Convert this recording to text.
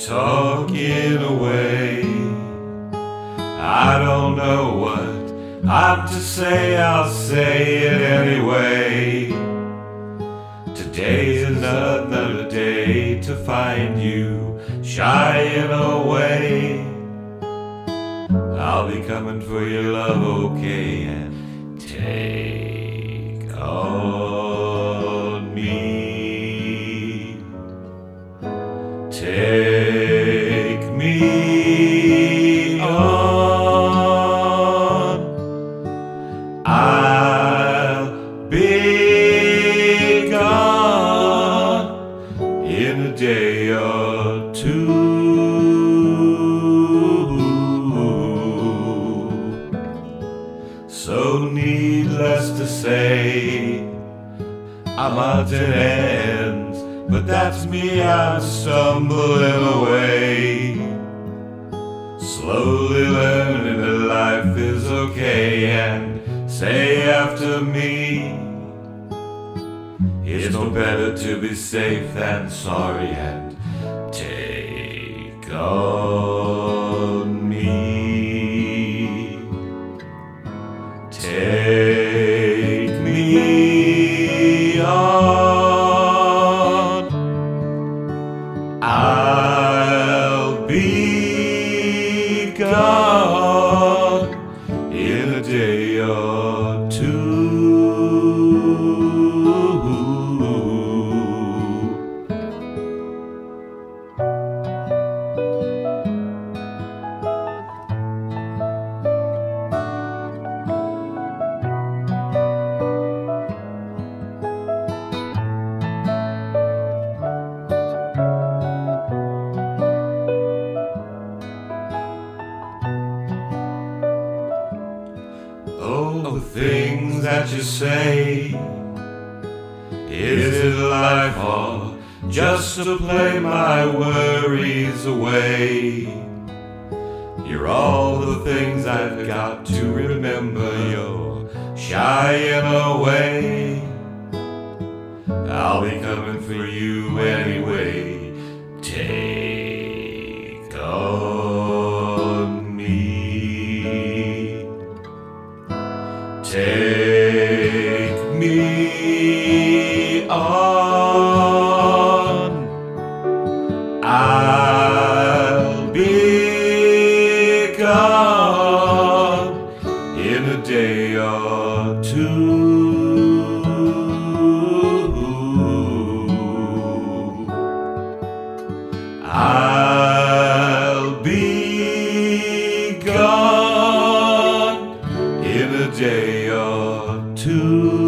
talking away. I don't know what I'm to say, I'll say it anyway. Today is another day to find you shying away. I'll be coming for your love, okay, and take on me. Take me on. I'll be gone in a day or two. So needless to say, I'm at an end, but that's me, I'm stumbling away. Slowly learning that life is okay, and say after me, it's no better to be safe than sorry, and take on me. Take me on. I'll be gone in a day or two. Oh, the things that you say, is it life or just to play my worries away? You're all the things I've got to remember, you're shying away. I'll be coming for you anyway. Take on me. Take me on. I'll be gone in a day or two. I'll be gone in a day or two.